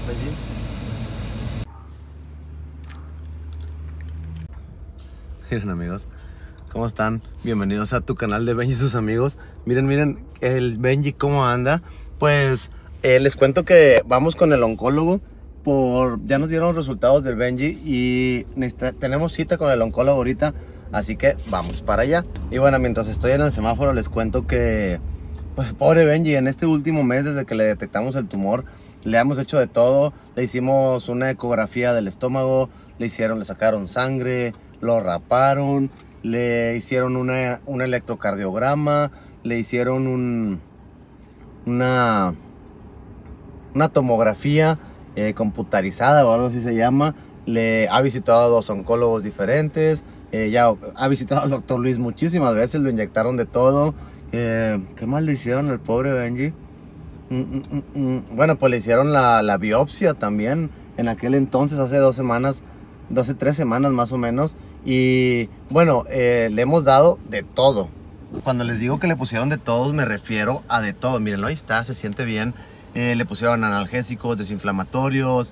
Benji. Miren amigos, ¿cómo están? Bienvenidos a tu canal de Benji y sus amigos. Miren el Benji cómo anda. Pues les cuento que vamos con el oncólogo. Ya nos dieron los resultados del Benji y tenemos cita con el oncólogo ahorita. Así que vamos para allá. Y bueno, mientras estoy en el semáforo les cuento que, pues pobre Benji, en este último mes desde que le detectamos el tumor, le hemos hecho de todo. Le hicimos una ecografía del estómago, le sacaron sangre, lo raparon, le hicieron un electrocardiograma, le hicieron una tomografía computarizada o algo así se llama. Le ha visitado a 2 oncólogos diferentes, ya ha visitado al doctor Luis muchísimas veces, lo inyectaron de todo. ¿Qué más le hicieron al pobre Benji? Bueno, pues le hicieron la biopsia también en aquel entonces, hace 3 semanas más o menos. Y bueno, le hemos dado de todo. Cuando les digo que le pusieron de todo, me refiero a de todo. Miren, ahí está, se siente bien. Le pusieron analgésicos, desinflamatorios,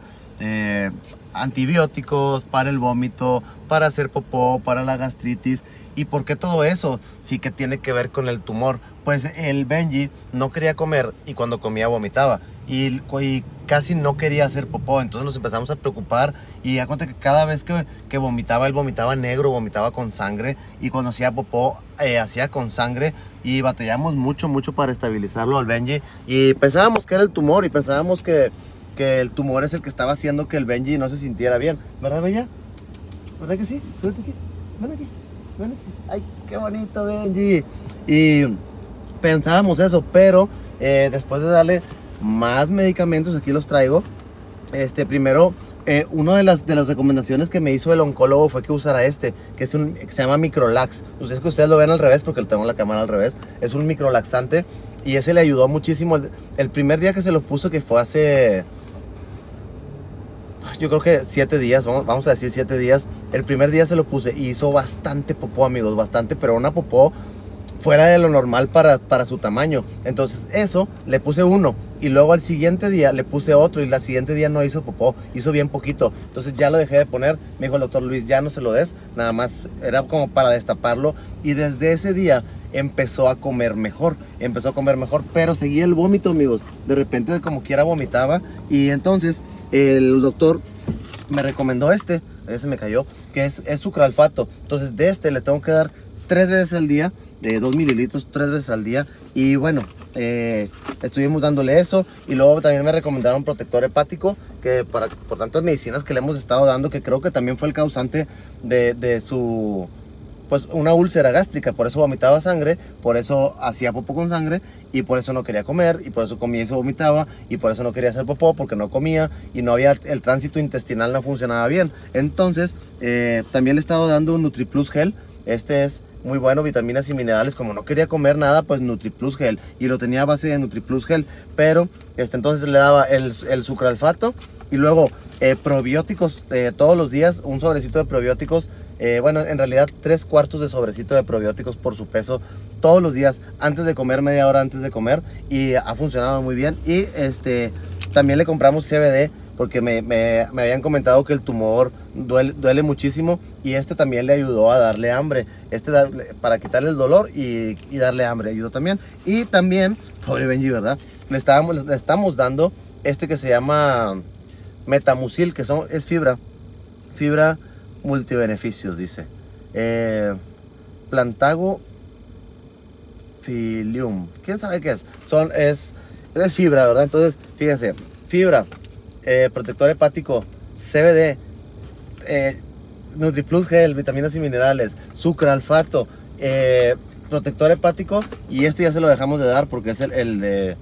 antibióticos para el vómito, para hacer popó, para la gastritis. ¿Y por qué todo eso? Sí que tiene que ver con el tumor. Pues el Benji no quería comer y cuando comía vomitaba. Y casi no quería hacer popó. Entonces nos empezamos a preocupar y ya cuenta que cada vez que vomitaba, él vomitaba negro, vomitaba con sangre. Y cuando hacía popó, hacía con sangre. Y batallamos mucho para estabilizarlo al Benji. Y pensábamos que era el tumor y pensábamos que el tumor es el que estaba haciendo que el Benji no se sintiera bien. ¿Verdad, Bella? ¿Verdad que sí? Súbete aquí. Ven aquí. Ven aquí. Ay, qué bonito, Benji. Y pensábamos eso, pero después de darle más medicamentos, aquí los traigo. Primero, una de las recomendaciones que me hizo el oncólogo fue que usara que se llama Microlax. Ustedes lo ven al revés porque tengo la cámara al revés. Es un microlaxante y ese le ayudó muchísimo. El primer día que se lo puso, que fue hace, yo creo que 7 días, vamos a decir 7 días. El primer día se lo puse y hizo bastante popó, amigos, bastante, pero una popó fuera de lo normal para su tamaño. Entonces eso, le puse uno y luego al siguiente día le puse otro y al siguiente día no hizo popó, hizo bien poquito. Entonces ya lo dejé de poner. Me dijo el doctor Luis, ya no se lo des, nada más era como para destaparlo. Y desde ese día empezó a comer mejor, pero seguía el vómito, amigos. De repente como quiera vomitaba y entonces el doctor me recomendó ese me cayó, que es sucralfato. Entonces de le tengo que dar 3 veces al día, de 2 mililitros 3 veces al día. Y bueno, estuvimos dándole eso. Y luego también me recomendaron protector hepático, que por tantas medicinas que le hemos estado dando, que creo que también fue el causante de su, pues, una úlcera gástrica. Por eso vomitaba sangre, por eso hacía popó con sangre, y por eso no quería comer, y por eso comía y se vomitaba, y por eso no quería hacer popó, porque no comía, y no había, el tránsito intestinal no funcionaba bien. Entonces, también le he estado dando un NutriPlus Gel. Es muy bueno, vitaminas y minerales. Como no quería comer nada, pues NutriPlus Gel, y lo tenía a base de NutriPlus Gel. Pero entonces le daba el sucralfato y luego probióticos todos los días, un sobrecito de probióticos. Bueno, en realidad 3/4 de sobrecito de probióticos por su peso todos los días antes de comer, media hora antes de comer, y ha funcionado muy bien. Y también le compramos CBD porque me habían comentado que el tumor duele muchísimo, y también le ayudó a darle hambre. Para quitarle el dolor y darle hambre ayudó también. Y también, pobre Benji, ¿verdad? Le estamos dando que se ama Metamucil, que es fibra multibeneficios, dice. Plantago Filium, quién sabe qué es. Es fibra, ¿verdad? Entonces, fíjense, fibra, protector hepático, CBD, NutriPlus Gel, vitaminas y minerales, sucralfato, protector hepático. Y ya se lo dejamos de dar porque es el de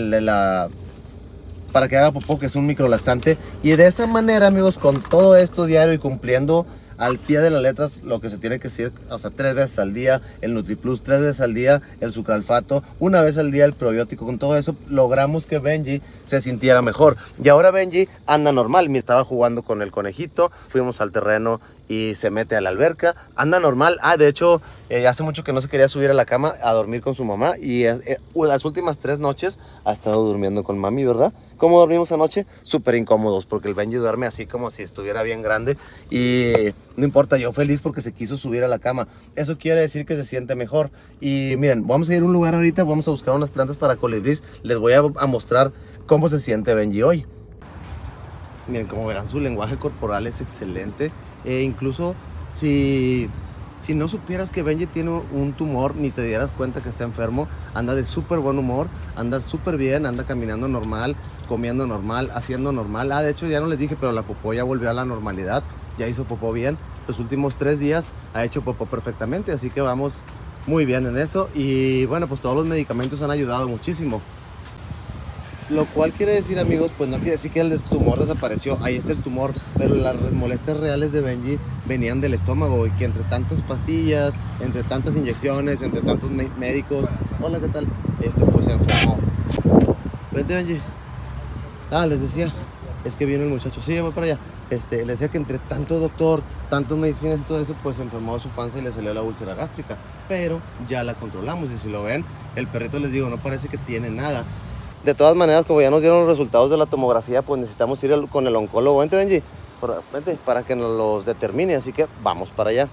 para que haga popó, que es un microlaxante. Y de esa manera, amigos, con todo esto diario y cumpliendo al pie de las letras lo que se tiene que decir, o sea, 3 veces al día el NutriPlus, 3 veces al día el sucralfato, 1 vez al día el probiótico. Con todo eso logramos que Benji se sintiera mejor. Y ahora Benji anda normal. Me estaba jugando con el conejito, fuimos al terreno y se mete a la alberca, anda normal. De hecho, hace mucho que no se quería subir a la cama a dormir con su mamá y las últimas 3 noches ha estado durmiendo con mami, ¿verdad? ¿Cómo dormimos anoche? Súper incómodos porque el Benji duerme así como si estuviera bien grande y no importa, yo feliz porque se quiso subir a la cama. Eso quiere decir que se siente mejor. Y miren, vamos a ir a un lugar ahorita, vamos a buscar unas plantas para colibrís. Les voy a mostrar cómo se siente Benji hoy. Miren, como verán, su lenguaje corporal es excelente. Incluso si no supieras que Benji tiene un tumor, ni te dieras cuenta que está enfermo, anda de súper buen humor, anda súper bien, anda caminando normal, comiendo normal, haciendo normal. De hecho, ya no les dije, pero la popó ya volvió a la normalidad, ya hizo popó bien. Los últimos 3 días ha hecho popó perfectamente, así que vamos muy bien en eso. Y bueno, pues todos los medicamentos han ayudado muchísimo. Lo cual quiere decir, amigos, pues no quiere decir que el tumor desapareció. Ahí está el tumor, pero las molestias reales de Benji venían del estómago y que entre tantas pastillas, entre tantas inyecciones, entre tantos médicos. Hola, ¿qué tal? Pues se enfermó. Vente, Benji. Les decía, es que viene el muchacho. Sí, voy para allá. Les decía que entre tanto doctor, tantas medicinas y todo eso, pues se enfermó de su panza y le salió la úlcera gástrica. Pero ya la controlamos y si lo ven, el perrito, les digo, no parece que tiene nada. De todas maneras, como ya nos dieron los resultados de la tomografía, pues necesitamos ir con el oncólogo. Vente, Benji, vente, para que nos los determine. Así que vamos para allá.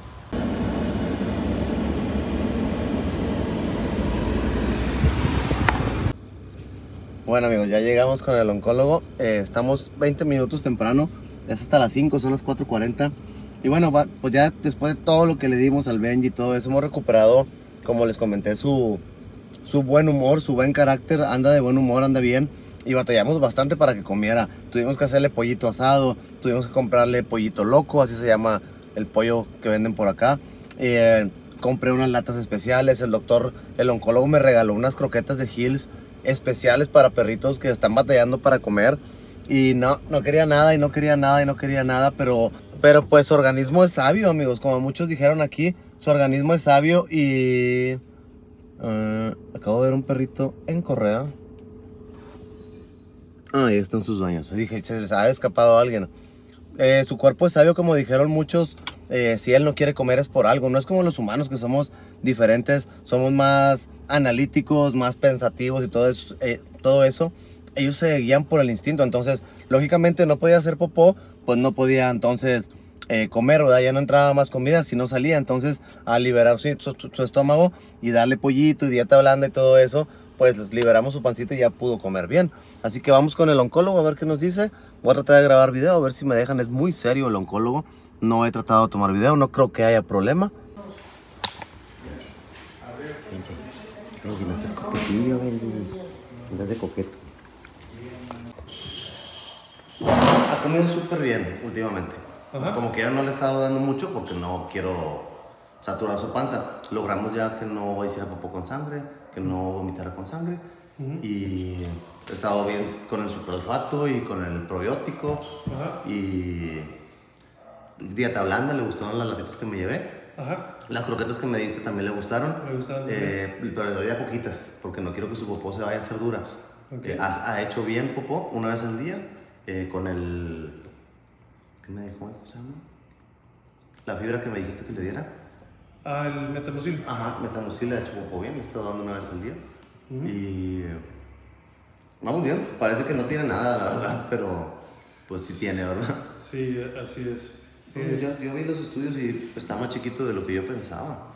Bueno, amigos, ya llegamos con el oncólogo. Estamos 20 minutos temprano. Es hasta las 5, son las 4:40. Y bueno, pues ya después de todo lo que le dimos al Benji y todo eso, hemos recuperado, como les comenté, su buen humor, su buen carácter. Anda de buen humor, anda bien. Y batallamos bastante para que comiera. Tuvimos que hacerle pollito asado, tuvimos que comprarle pollito loco, así se llama el pollo que venden por acá. Compré unas latas especiales. El oncólogo me regaló unas croquetas de Hills especiales para perritos que están batallando para comer. Y no quería nada, y no quería nada, y no quería nada, pero pues su organismo es sabio, amigos. Como muchos dijeron aquí, su organismo es sabio y... acabo de ver un perrito en correa. Ahí están sus dueños. Dije, se les ha escapado a alguien. Su cuerpo es sabio, como dijeron muchos. Si él no quiere comer es por algo. No es como los humanos, que somos diferentes. Somos más analíticos, más pensativos y todo eso. Ellos se guían por el instinto. Entonces, lógicamente no podía hacer popó, pues no podía entonces comer, ¿verdad? Ya no entraba más comida si no salía. Entonces, al liberar su estómago y darle pollito y dieta blanda y todo eso, pues liberamos su pancita y ya pudo comer bien. Así que vamos con el oncólogo a ver qué nos dice. Voy a tratar de grabar video, a ver si me dejan. Es muy serio el oncólogo. No he tratado de tomar video, no creo que haya problema. Benji, no seas coquetillo, Benji. Andas de coqueto. Ha comido súper bien últimamente. Ajá. Como que ya no le he estado dando mucho porque no quiero saturar su panza. Logramos ya que no hiciera popó con sangre, que no vomitara con sangre. Y he estado bien con el superolfato y con el probiótico. Ajá. Y dieta blanda, le gustaron las latitas que me llevé. Ajá. Las croquetas que me diste también le gustaron. Me gustaron. Pero le doy a poquitas porque no quiero que su popó se vaya a hacer dura. Okay. Ha hecho bien popó una vez al día con el... ¿Qué me dijo? ¿Cómo se llama? La fibra que me dijiste que le diera. El metamucil. Ajá, metamucil le ha hecho popó bien, le está dando una vez al día. Y vamos bien, parece que no tiene nada, la verdad, pero pues sí tiene, ¿verdad? Sí, así es. Yo vi los estudios y está más chiquito de lo que yo pensaba.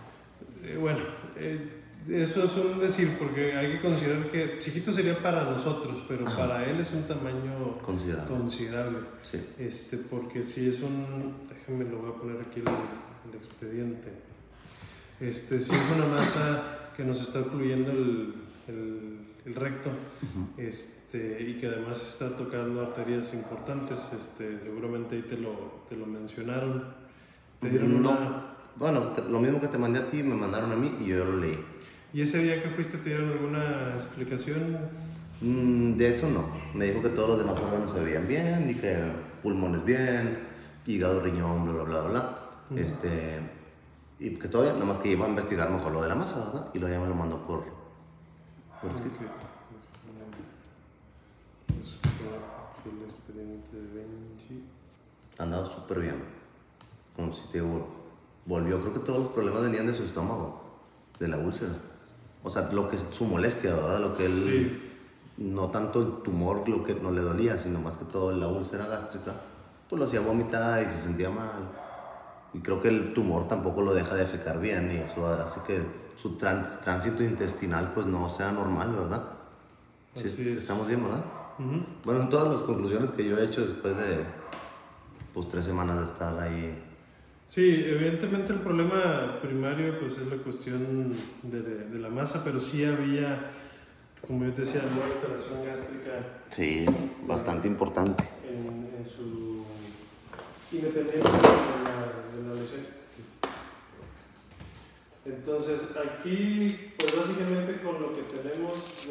Eso es un decir, porque hay que considerar que chiquito sería para nosotros, pero ajá, para él es un tamaño considerable. Sí. Porque si es déjame lo voy a poner aquí el expediente. Si es una masa que nos está ocluyendo el recto, y que además está tocando arterias importantes, seguramente ahí te lo mencionaron. ¿Te dieron Bueno, lo mismo que te mandé a ti, me mandaron a mí y yo lo leí. ¿Y ese día que fuiste te dieron alguna explicación? De eso no. Me dijo que todos los demás órganos se veían bien, y que pulmones bien, hígado, riñón, bla, bla, bla, bla. Y que todavía, nada más que iba a investigar mejor lo de la masa, ¿verdad? Y luego ya me lo mandó por escrito. El expediente de Benji. Ha andado súper bien. como si te volvió, creo que todos los problemas venían de su estómago, de la úlcera. O sea, lo que es su molestia, ¿verdad? Lo que él, sí. No tanto el tumor, lo que no le dolía, sino más que todo la úlcera gástrica, pues lo hacía vomitar y se sentía mal. Y creo que el tumor tampoco lo deja de defecar bien y eso hace que su tránsito intestinal pues no sea normal, ¿verdad? Sí, estamos bien, ¿verdad? Bueno, en todas las conclusiones que yo he hecho después de pues 3 semanas de estar ahí. Sí, evidentemente el problema primario pues es la cuestión de la masa, pero sí había, como yo te decía, una alteración gástrica. Sí, bastante importante. En su independencia de la lesión. Entonces aquí, pues básicamente con lo que tenemos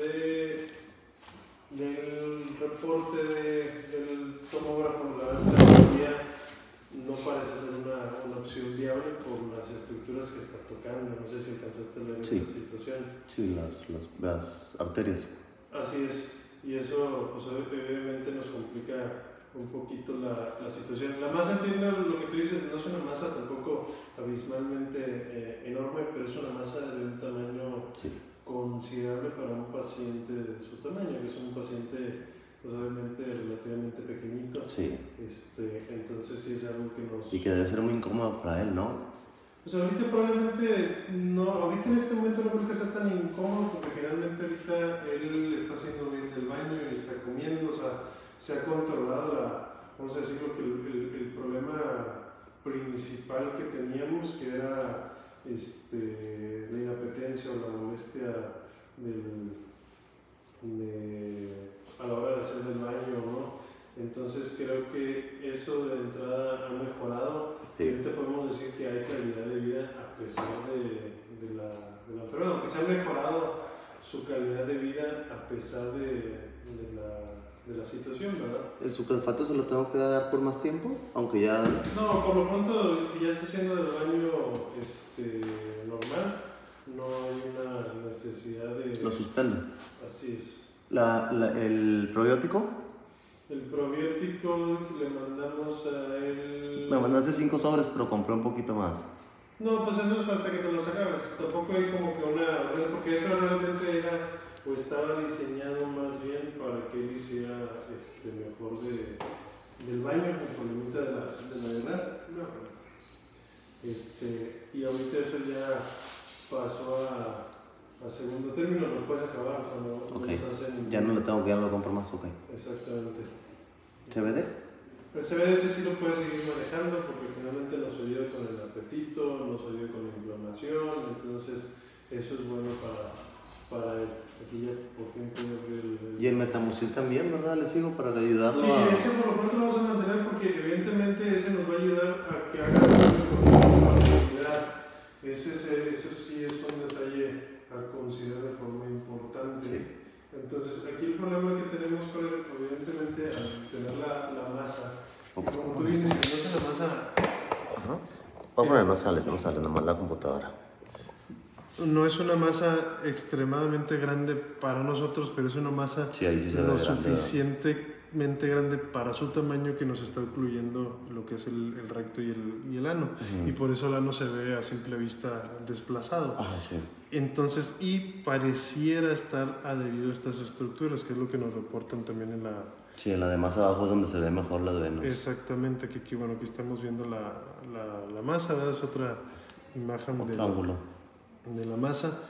del reporte del tomógrafo, la verdad es que la cirugía no parece ser una opción viable por las estructuras que está tocando. No sé si alcanzaste a leer esta situación. Sí, las arterias. Así es, y eso pues obviamente nos complica un poquito la situación. La masa, entiendo lo que tú dices, no es una masa tampoco abismalmente enorme, pero es una masa de un tamaño considerable para un paciente de su tamaño, que es un paciente pues obviamente relativamente pequeñito. Sí. Entonces sí es algo que nos... Y que debe ser muy incómodo para él, ¿no? Pues ahorita probablemente no, ahorita en este momento no creo que sea tan incómodo, porque generalmente ahorita él está haciendo bien del baño y está comiendo, o sea, se ha controlado vamos a decirlo, que el problema principal que teníamos, que era la inapetencia o la molestia a la hora de hacer del baño, ¿no? Entonces creo que eso de entrada ha mejorado. Sí. Ahorita podemos decir que hay calidad de vida a pesar de la enfermedad, aunque se ha mejorado su calidad de vida a pesar de la situación, ¿verdad? ¿El sucalfato se lo tengo que dar por más tiempo? Aunque ya... No, por lo pronto, si ya está haciendo el baño normal, no hay una necesidad de... Lo suspendo. Así es. ¿El probiótico? El probiótico le mandamos a él... Me mandaste 5 sobres, pero compré un poquito más. No, pues eso es hasta que te los acabes. Tampoco hay como que una... Porque eso realmente era... o estaba diseñado más bien para que él hiciera mejor del baño con problemita de la edad. No, y ahorita eso ya pasó a segundo término, los puedes acabar, o sea, no nos hacen... Ya no lo tengo que, ya no lo compro más, Exactamente. ¿CBD? El CBD sí lo puedes seguir manejando porque finalmente nos ayuda con el apetito, nos ayuda con la inflamación, entonces eso es bueno para él. Aquí ya por fin puedo ver Y el metamucil también, ¿verdad? Le sigo para ayudarlo. Sí, ese por lo pronto lo vamos a mantener porque evidentemente ese nos va a ayudar a que haga con facilidad. Eso sí es un detalle a considerar de forma importante. Sí. Entonces, aquí el problema que tenemos con él, evidentemente, al tener la masa, como tú dices, que no es una masa... Ajá. Bueno, no sales, nomás la computadora. No es una masa extremadamente grande para nosotros, pero es una masa lo suficientemente grande para su tamaño que nos está ocluyendo lo que es el recto y el ano. Y por eso el ano se ve a simple vista desplazado. Sí. Entonces, y pareciera estar adherido a estas estructuras, que es lo que nos reportan también en la... Sí, en la de más abajo es donde se ve mejor las venas. Exactamente, que aquí, bueno, aquí estamos viendo la masa, ¿verdad? Es otra imagen ángulo de la masa,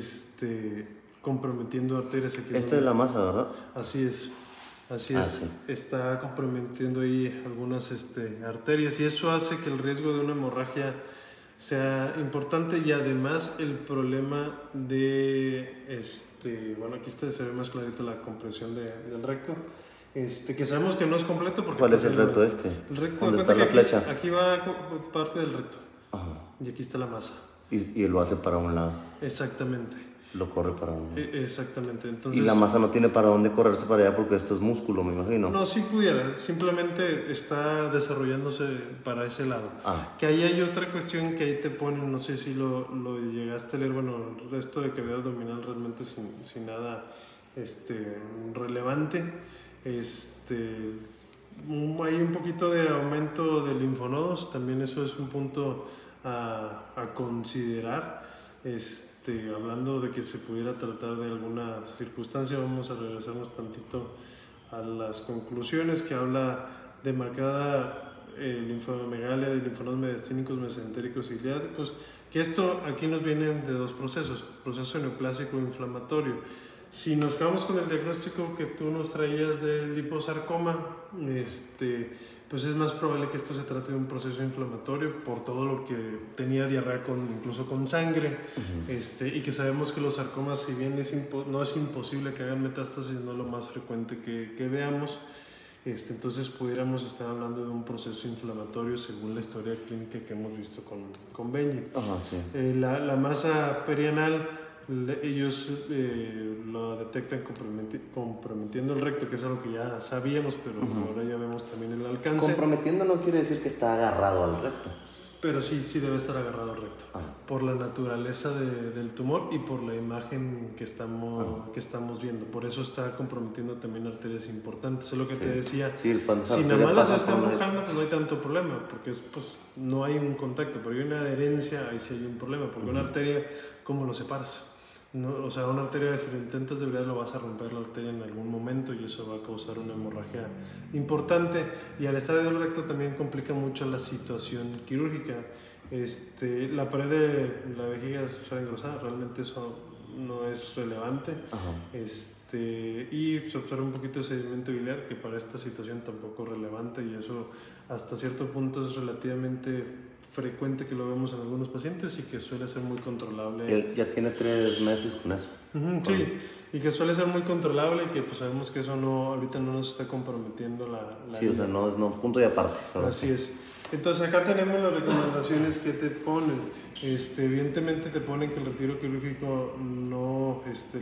comprometiendo arterias aquí. Esta es la masa, ¿verdad? Así es. Sí. Está comprometiendo ahí algunas arterias y eso hace que el riesgo de una hemorragia sea importante y además el problema de, bueno, aquí se ve más clarito la compresión del recto, que sabemos que no es completo porque... ¿Cuál es el recto El recto, ¿dónde está la flecha? Aquí va parte del recto. Ajá. Y aquí está la masa. Y lo hace para un lado. Exactamente. Lo corre para un lado. Exactamente. Entonces, y la masa no tiene para dónde correrse para allá porque esto es músculo, me imagino. No, sí pudiera. Simplemente está desarrollándose para ese lado. Que ahí hay otra cuestión que ahí te ponen, no sé si lo llegaste a leer, bueno, el resto de cavidad abdominal realmente sin nada relevante. hay un poquito de aumento de linfonodos, también eso es un punto a considerar. Hablando de que se pudiera tratar de alguna circunstancia, vamos a regresarnos tantito a las conclusiones, que habla de marcada linfomegalia de linfonodos mediastínicos, mesentéricos y iliácicos, que esto aquí nos vienen de dos procesos, proceso neoplásico e inflamatorio. Si nos quedamos con el diagnóstico que tú nos traías del liposarcoma, pues es más probable que esto se trate de un proceso inflamatorio por todo lo que tenía diarrea incluso con sangre, y que sabemos que los sarcomas, si bien no es imposible que hagan metástasis, no es lo más frecuente que veamos, entonces pudiéramos estar hablando de un proceso inflamatorio según la historia clínica que hemos visto con Benji. Sí. La masa perianal, ellos lo detectan comprometiendo el recto, que es algo que ya sabíamos, pero ahora ya vemos también el alcance. Comprometiendo no quiere decir que está agarrado al recto. Pero sí debe estar agarrado al recto, por la naturaleza del tumor y por la imagen que estamos viendo. Por eso está comprometiendo también arterias importantes. Es lo que te decía. Sí, si nada más las está empujando, pues no hay tanto problema, porque no hay un contacto, pero hay una adherencia, ahí sí hay un problema, porque una arteria, ¿cómo lo separas? No, o sea, una arteria, si lo intentas de verdad, lo vas a romper la arteria en algún momento y eso va a causar una hemorragia importante. Y al estar en el recto también complica mucho la situación quirúrgica. La pared de la vejiga se va a engrosar, realmente eso no es relevante. Y se observa un poquito de sedimento biliar, que para esta situación tampoco es relevante, y eso hasta cierto punto es relativamente frecuente que lo vemos en algunos pacientes y que suele ser muy controlable. Él ya tiene 3 meses con eso. Sí, y que suele ser muy controlable y que pues sabemos que eso ahorita no nos está comprometiendo la sí, vida. O sea, no, punto y aparte. Así es. Entonces acá tenemos las recomendaciones que te ponen. Evidentemente te ponen que el retiro quirúrgico no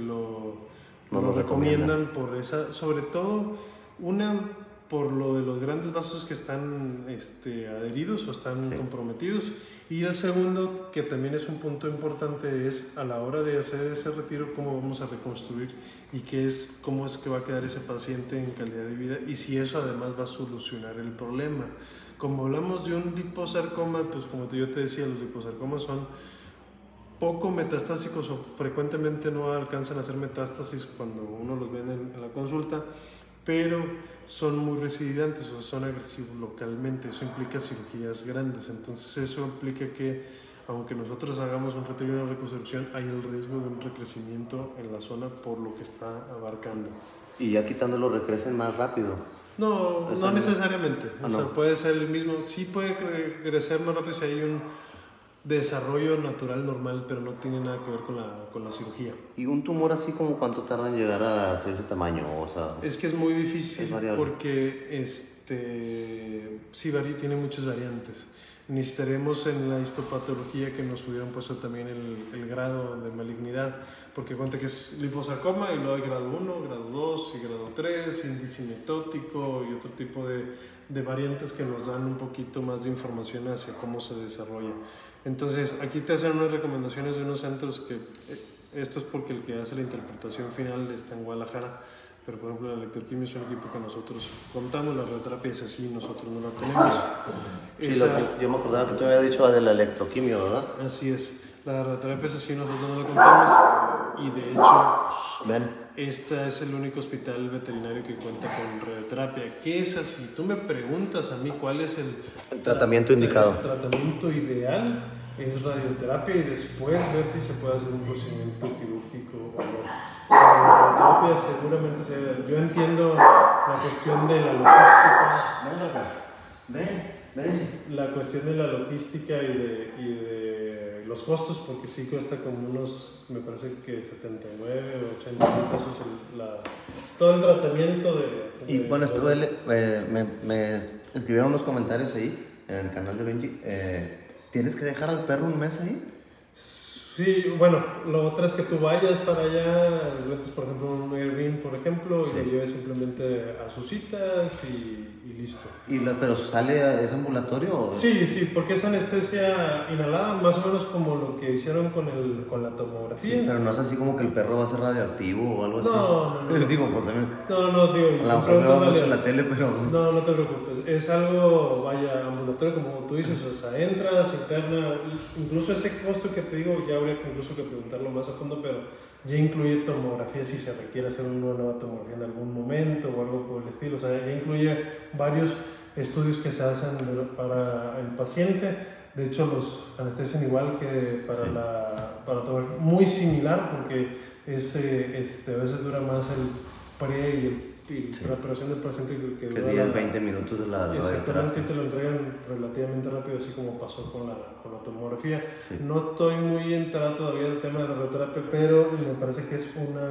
lo recomiendan por esa, sobre todo por lo de los grandes vasos que están adheridos o están comprometidos, y el segundo, que también es un punto importante, es a la hora de hacer ese retiro cómo vamos a reconstruir y cómo es que va a quedar ese paciente en calidad de vida, y si eso además va a solucionar el problema. Como hablamos de un liposarcoma, pues como yo te decía, los liposarcomas son poco metastásicos o frecuentemente no alcanzan a hacer metástasis cuando uno los ve en la consulta, pero son muy recidivantes, o sea, son agresivos localmente. Eso implica cirugías grandes. Entonces eso implica que aunque nosotros hagamos un retiro y una reconstrucción, hay el riesgo de un recrecimiento en la zona por lo que está abarcando. ¿Y ya quitándolo recrecen más rápido? No necesariamente. O sea, puede ser el mismo. Sí puede crecer más rápido si hay un desarrollo natural normal, pero no tiene nada que ver con la cirugía. ¿Y un tumor así como cuánto tarda en llegar a ser ese tamaño? O sea, es que es muy difícil porque sí tiene muchas variantes. Necesitaremos en la histopatología que nos hubieran puesto también el grado de malignidad, porque cuenta que es liposarcoma y luego hay grado 1, grado 2 y grado 3, índice mitótico y otro tipo de variantes que nos dan un poquito más de información hacia cómo se desarrolla. Entonces, aquí te hacen unas recomendaciones de unos centros que, esto es porque el que hace la interpretación final está en Guadalajara, pero por ejemplo la electroquimia es un equipo que nosotros contamos, la radioterapia es así, nosotros no la tenemos. Sí, yo me acordaba que tú me habías dicho de la electroquimio, ¿verdad? Así es, la radioterapia es así, nosotros no la contamos, y de hecho, este es el único hospital veterinario que cuenta con radioterapia, que es así. Tú me preguntas a mí cuál es el tratamiento indicado. El tratamiento ideal es radioterapia y después ver si se puede hacer un procedimiento quirúrgico o no. La radioterapia seguramente yo entiendo la cuestión de la logística. La cuestión de la logística y de los costos, porque sí cuesta como unos, me parece que 79 o 80 mil pesos todo el tratamiento y bueno, me escribieron unos comentarios ahí en el canal de Benji. ¿Tienes que dejar al perro un mes ahí? Sí, bueno, lo otro es que tú vayas para allá, rentes por ejemplo un Airbnb, por ejemplo, y lo lleves simplemente a sus citas y listo. ¿Pero sale, es ambulatorio? Sí, porque es anestesia inhalada, más o menos como lo que hicieron con la tomografía. Sí, pero no es así como que el perro va a ser radioactivo o algo así. No. Digo, pues también. Digo. A lo mejor me va mucho en la tele, pero. No te preocupes. Es algo, vaya, ambulatorio, como tú dices. O sea, entras, interna. Incluso ese costo que te digo, ya habría incluso que preguntarlo más a fondo, pero ya incluye tomografía si se requiere hacer una nueva tomografía en algún momento o algo por el estilo. O sea, ya incluye varios estudios que se hacen para el paciente. De hecho, los anestesian igual que para tomografía. Muy similar porque a veces dura más el pre y la operación del paciente que dura 10, 20 minutos de la exactamente, y te lo entregan relativamente rápido, así como pasó con la tomografía. Sí. No estoy muy enterado todavía del tema de la radioterapia, pero me parece que es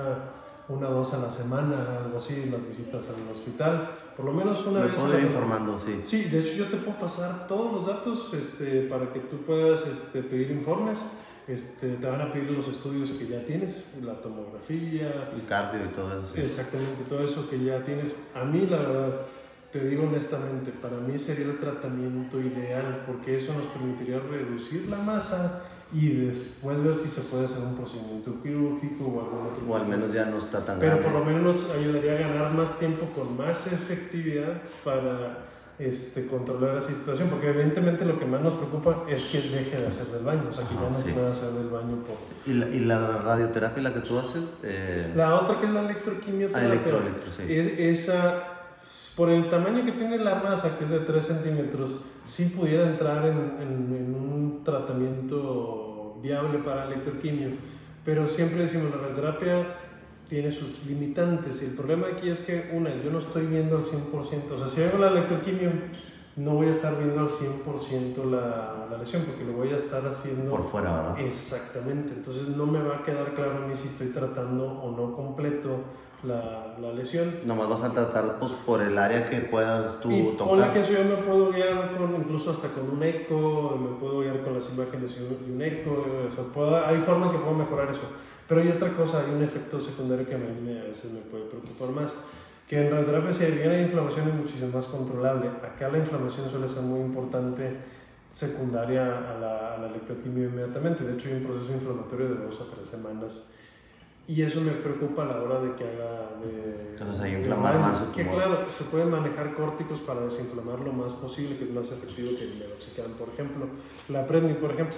una 2 a la semana, algo así, las visitas al hospital, por lo menos una vez. Me puedo ir informando, sí. Sí, de hecho yo te puedo pasar todos los datos para que tú puedas pedir informes. Te van a pedir los estudios que ya tienes, la tomografía, el cardio y todo eso. Sí. Exactamente, todo eso que ya tienes. A mí, la verdad, te digo honestamente, para mí sería el tratamiento ideal, porque eso nos permitiría reducir la masa y después ver si se puede hacer un procedimiento quirúrgico o algún otro. O al menos ya no está tan grande. Pero por lo menos nos ayudaría a ganar más tiempo con más efectividad para controlar la situación, porque evidentemente lo que más nos preocupa es que deje de hacer del baño, o sea, que ya no pueda hacer del baño por... ¿Y la radioterapia la que tú haces? La otra que es la electroquimioterapia. Sí. Esa, por el tamaño que tiene la masa, que es de 3 centímetros, sí pudiera entrar en un tratamiento viable para electroquimio, pero siempre decimos, la radioterapia tiene sus limitantes, y el problema aquí es que, yo no estoy viendo al 100%, o sea, si hago la electroquimio, no voy a estar viendo al 100% la lesión, porque lo voy a estar haciendo... por fuera, ¿verdad? Exactamente, entonces no me va a quedar claro a mí si estoy tratando o no completo la lesión. Nomás vas a tratar pues, por el área que puedas tú tocar. Con la que yo me puedo guiar incluso hasta con un eco, me puedo guiar con las imágenes de un eco, o sea, hay forma que puedo mejorar eso. Pero hay otra cosa, hay un efecto secundario que a veces me puede preocupar más, que en radioterapia si bien la inflamación es muchísimo más controlable. Acá la inflamación suele ser muy importante, secundaria a la electroquimio inmediatamente. De hecho hay un proceso inflamatorio de 2 a 3 semanas y eso me preocupa a la hora de que haga entonces hay inflamar más su tumor. Que claro, se pueden manejar córticos para desinflamar lo más posible, que es más efectivo que el meloxicam, por ejemplo, la Prednik, por ejemplo.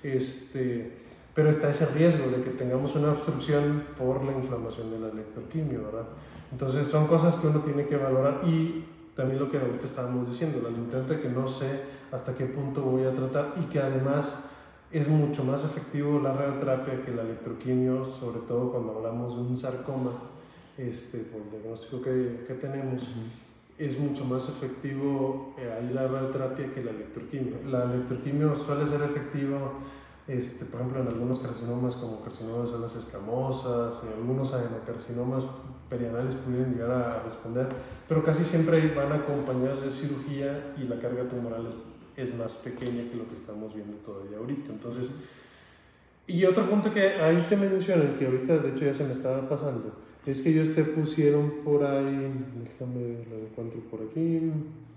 Sí. Pero está ese riesgo de que tengamos una obstrucción por la inflamación de la electroquimio, ¿verdad? Entonces son cosas que uno tiene que valorar, y también lo que ahorita estábamos diciendo, la limitante que no sé hasta qué punto voy a tratar, y que además es mucho más efectivo la radioterapia que la electroquimio, sobre todo cuando hablamos de un sarcoma, por el diagnóstico que tenemos. Es mucho más efectivo ahí la radioterapia que la electroquimio. La electroquimio suele ser efectiva por ejemplo en algunos carcinomas como carcinomas de células escamosas, y algunos adenocarcinomas perianales pudieran llegar a responder, pero casi siempre van acompañados de cirugía y la carga tumoral es más pequeña que lo que estamos viendo todavía ahorita. Entonces, y otro punto que ahí te mencionan, que ahorita de hecho ya se me estaba pasando, es que ellos te pusieron por ahí, déjame lo encuentro por aquí,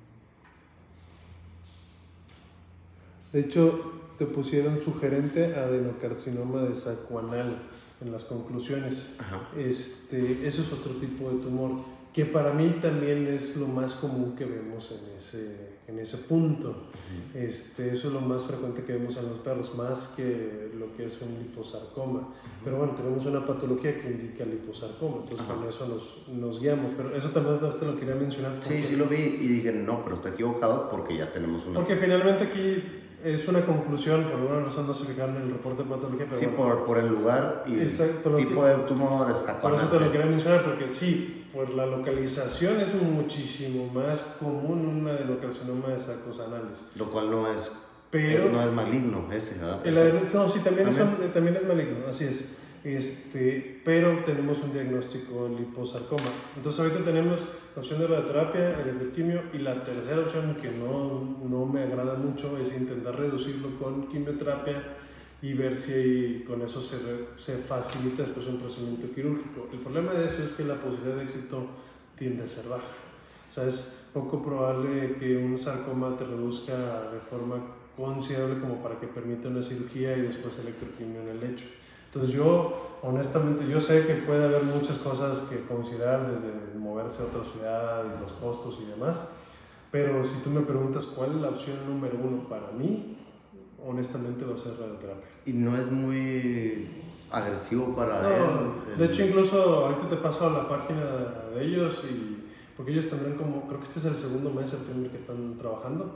de hecho te pusieron sugerente adenocarcinoma de saco anal en las conclusiones. Eso es otro tipo de tumor que para mí también es lo más común que vemos en ese punto. Eso es lo más frecuente que vemos en los perros, más que lo que es un liposarcoma. Pero bueno, tenemos una patología que indica liposarcoma, entonces con eso nos guiamos. Pero eso también te lo quería mencionar. Sí, lo vi y dije, no, pero está equivocado porque ya tenemos una... Porque finalmente aquí es una conclusión, por alguna razón no se fijaron en el reporte de patología, pero sí, bueno, por el lugar y el tipo de tumor está por eso te lo quería mencionar, porque sí, por la localización es muchísimo más común un adenocarcinoma de sacos anales. Lo cual no es maligno ese, ¿verdad? No, sí, también es maligno, así es. Pero tenemos un diagnóstico de liposarcoma. Entonces ahorita tenemos la opción de radioterapia, el electroquimio, y la tercera opción que no me agrada mucho es intentar reducirlo con quimioterapia y ver si con eso se facilita después un procedimiento quirúrgico. El problema de eso es que la posibilidad de éxito tiende a ser baja. O sea, es poco probable que un sarcoma te reduzca de forma considerable como para que permita una cirugía y después electroquimio en el lecho. Entonces yo, honestamente, yo sé que puede haber muchas cosas que considerar, desde moverse a otra ciudad y los costos y demás, pero si tú me preguntas cuál es la opción número uno para mí, honestamente va a ser radioterapia. Y no es muy agresivo para él. De hecho, incluso ahorita te paso a la página de ellos, porque ellos tendrán como, creo que este es el segundo mes, el primer que están trabajando,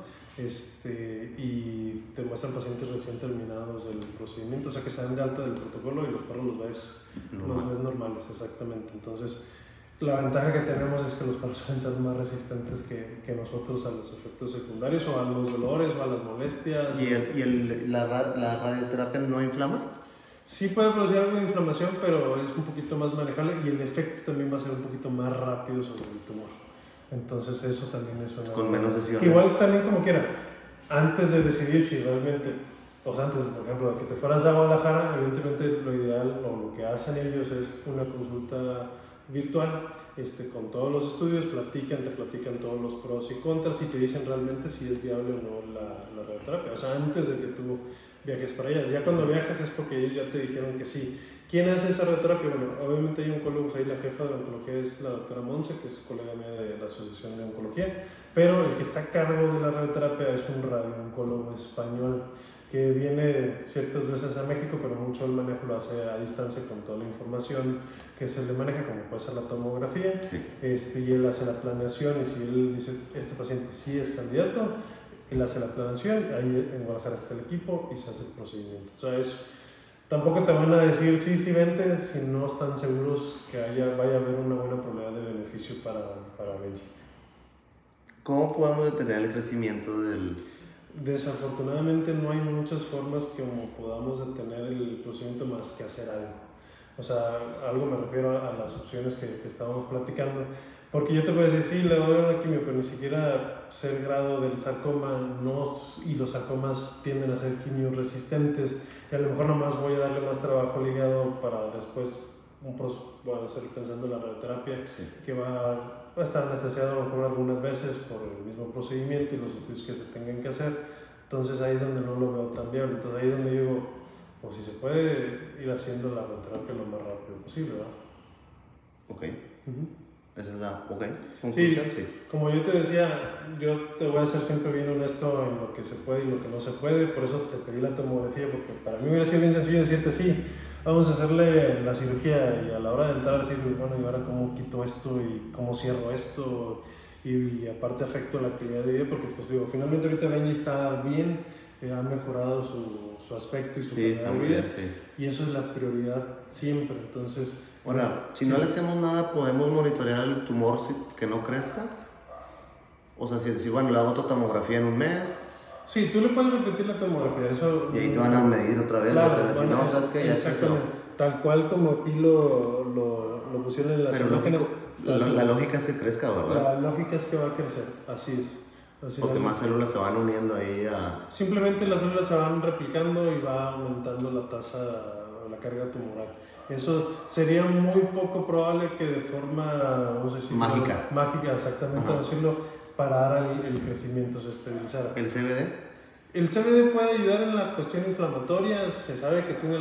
y te muestran pacientes recién terminados del procedimiento, o sea que se dan de alta del protocolo y los perros los ves normales, exactamente. Entonces, la ventaja que tenemos es que los perros suelen ser más resistentes que nosotros a los efectos secundarios o a los dolores o a las molestias. ¿Y la radioterapia no inflama? Sí puede producir algo de inflamación, pero es un poquito más manejable y el efecto también va a ser un poquito más rápido sobre el tumor. Entonces eso también es una... Con menos sesiones. Igual también como quiera, antes de decidir si realmente, o sea, antes, por ejemplo, de que te fueras a Guadalajara, evidentemente lo ideal o lo que hacen ellos es una consulta virtual con todos los estudios, te platican todos los pros y contras y te dicen realmente si es viable o no la radioterapia. O sea, antes de que tú viajes para allá. Ya cuando viajas es porque ellos ya te dijeron que sí. ¿Quién hace esa radioterapia? Bueno, obviamente hay oncólogos ahí, la jefa de oncología es la doctora Monse, que es colega mía de la Asociación de Oncología, pero el que está a cargo de la radioterapia es un radiooncólogo español que viene ciertas veces a México, pero mucho el manejo lo hace a distancia con toda la información que se le maneja, como puede ser la tomografía, sí. Y él hace la planeación, y si él dice, este paciente sí es candidato, él hace la planeación, ahí en Guadalajara está el equipo y se hace el procedimiento. O sea, tampoco te van a decir sí, vente, si no están seguros que vaya a haber una buena probabilidad de beneficio para Benji. ¿Cómo podemos detener el crecimiento del...? Desafortunadamente no hay muchas formas como podamos detener el procedimiento más que hacer algo. O sea, algo me refiero a las opciones que estábamos platicando. Porque yo te puedo decir, sí, le doy una quimio, pero ni siquiera sé el grado del sarcoma, y los sarcomas tienden a ser quimioresistentes, y a lo mejor nomás voy a darle más trabajo al hígado para después, seguir pensando en la radioterapia, sí. Que va a estar anestesiado a lo mejor algunas veces por el mismo procedimiento y los estudios que se tengan que hacer. Entonces ahí es donde no lo veo tan viable. Entonces ahí es donde digo, pues si se puede ir haciendo la radioterapia lo más rápido posible, ¿verdad? Ok. Esa es la conclusión, sí. Como yo te decía, yo te voy a ser siempre bien honesto en lo que se puede y lo que no se puede, por eso te pedí la tomografía, porque para mí hubiera sido bien sencillo decirte sí, vamos a hacerle la cirugía, y a la hora de entrar decir, bueno, ¿y ahora cómo quito esto y cómo cierro esto? Y aparte afecto la calidad de vida, porque pues digo, finalmente ahorita Benji está bien, ha mejorado su aspecto y su calidad de vida, sí. Y eso es la prioridad siempre, entonces... Ahora, si no le hacemos nada, ¿podemos monitorear el tumor que no crezca? O sea, si bueno, le hago otra tomografía en un mes. Sí, tú le puedes repetir la tomografía, eso... Y ahí te van a medir otra vez, claro, si no, ¿sabes qué? Exactamente, tal cual como aquí lo pusieron en las imágenes. La lógica es que crezca, ¿verdad? La lógica es que va a crecer, así es. Porque más células se van uniendo ahí a... Simplemente las células se van replicando y va aumentando la tasa, la carga tumoral. Eso sería muy poco probable que de forma, vamos a decir, mágica, exactamente, decirlo, parar el crecimiento, se estabilizara. ¿El CBD? El CBD puede ayudar en la cuestión inflamatoria, se sabe que tiene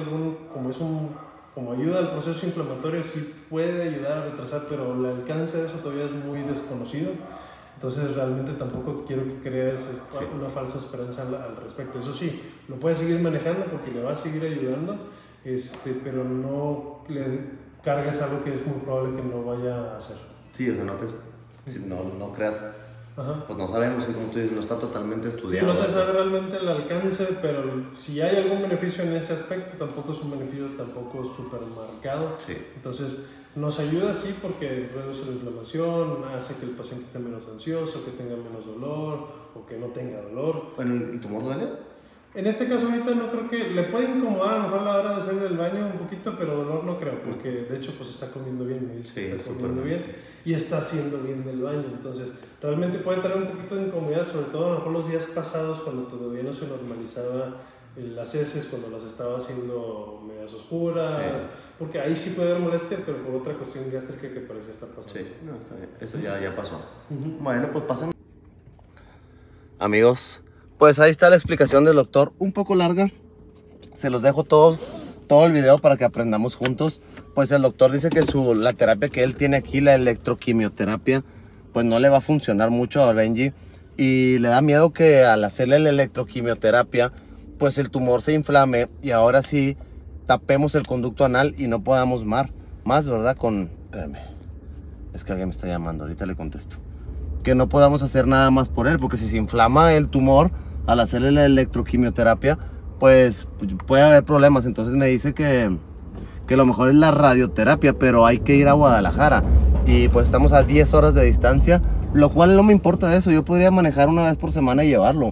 como ayuda al proceso inflamatorio, sí puede ayudar a retrasar, pero el alcance de eso todavía es muy desconocido. Entonces realmente tampoco quiero que crees una falsa esperanza al respecto. Eso sí, lo puedes seguir manejando porque le va a seguir ayudando, pero no le cargues algo que es muy probable que no vaya a hacer. Sí, o sea, si no creas, pues no sabemos, y como tú dices, no está totalmente estudiado. Sí, no se sabe realmente el alcance, pero si hay algún beneficio en ese aspecto, tampoco es un beneficio tampoco súper marcado. Sí. Entonces, nos ayuda sí porque reduce la inflamación, hace que el paciente esté menos ansioso, que tenga menos dolor o que no tenga dolor. Bueno, ¿el tumor duele? En este caso ahorita no creo que le puede incomodar a lo mejor la hora de salir del baño un poquito, pero dolor no creo, porque de hecho pues está comiendo bien, me dice que está comiendo bien y está haciendo bien del baño, entonces realmente puede traer un poquito de incomodidad, sobre todo a lo mejor los días pasados cuando todavía no se normalizaba las heces cuando las estaba haciendo medias oscuras, porque ahí sí puede haber molestia, pero por otra cuestión gástrica que parecía estar pasando. Sí, no, está bien, eso ya pasó. Bueno, pues pasen. Amigos, pues ahí está la explicación del doctor, un poco larga, se los dejo todo el video para que aprendamos juntos. Pues el doctor dice que la terapia que él tiene aquí, la electroquimioterapia, pues no le va a funcionar mucho a Benji, y le da miedo que al hacerle la electroquimioterapia, pues el tumor se inflame y ahora sí tapemos el conducto anal y no podamos más, ¿verdad? Espérame, es que alguien me está llamando, ahorita le contesto. Que no podamos hacer nada más por él, porque si se inflama el tumor al hacerle la electroquimioterapia, pues puede haber problemas. Entonces me dice que lo mejor es la radioterapia, pero hay que ir a Guadalajara y pues estamos a 10 horas de distancia, lo cual no me importa eso. Yo podría manejar una vez por semana y llevarlo,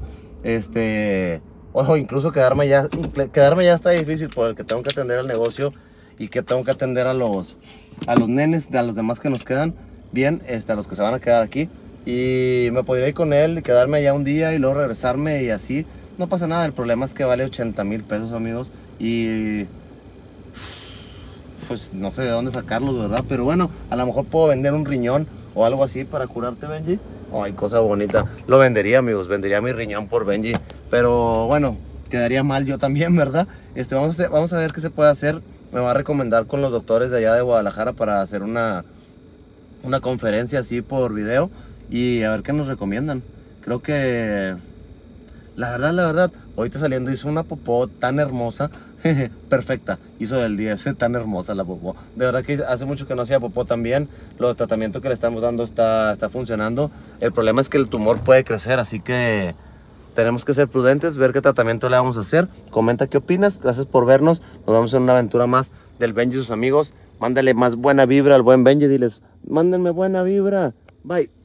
o incluso quedarme ya está difícil, por el que tengo que atender al negocio y que tengo que atender a los nenes, a los demás que nos quedan bien, a los que se van a quedar aquí. Y me podría ir con él y quedarme allá un día y luego regresarme y así. No pasa nada, el problema es que vale 80,000 pesos, amigos. Y pues no sé de dónde sacarlos, ¿verdad? Pero bueno, a lo mejor puedo vender un riñón o algo así para curarte, Benji. Ay, cosa bonita. Lo vendería, amigos, vendería mi riñón por Benji. Pero bueno, quedaría mal yo también, ¿verdad? Vamos a ver qué se puede hacer. Me va a recomendar con los doctores de allá de Guadalajara para hacer una conferencia así por video. Y a ver qué nos recomiendan. Creo que la verdad, ahorita saliendo hizo una popó tan hermosa, perfecta, hizo del 10, tan hermosa la popó. De verdad que hace mucho que no hacía popó también. Los tratamientos que le estamos dando está funcionando. El problema es que el tumor puede crecer, así que tenemos que ser prudentes, ver qué tratamiento le vamos a hacer. Comenta qué opinas, gracias por vernos. Nos vemos en una aventura más del Benji y sus amigos. Mándale más buena vibra al buen Benji, diles, mándenme buena vibra. Bye.